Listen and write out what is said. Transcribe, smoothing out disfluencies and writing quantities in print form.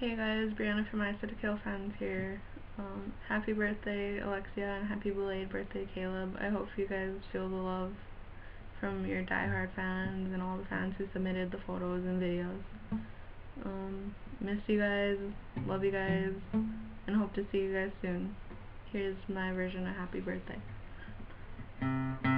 Hey guys, Brianna from I Said to Kill fans here. Happy birthday Alexia and happy belated birthday Caleb. I hope you guys feel the love from your diehard fans and all the fans who submitted the photos and videos. Miss you guys, love you guys, and hope to see you guys soon. Here's my version of happy birthday.